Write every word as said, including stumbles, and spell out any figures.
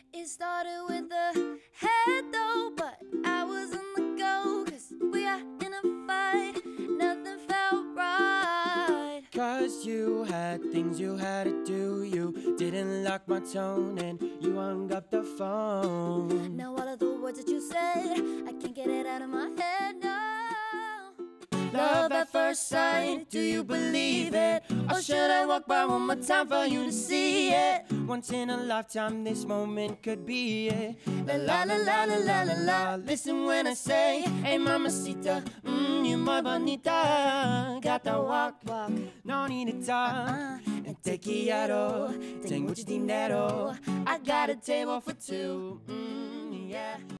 It started with a head though, but I was on the go, cause we are in a fight, nothing felt right. Cause you had things you had to do, you didn't lock my tone and you hung up the phone. Now all of the words that you said, I can't get it out of my head, no. Love at first sight, do you believe it? Or should I walk by one more time for you to see it? Once in a lifetime, this moment could be it. La la la la la la la la. Listen when I say, hey mamacita, mmm, you muy bonita. Got that walk, Walk. no need to talk. Uh, And te quiero, tengo mucho dinero. I got a table for two, mm, yeah.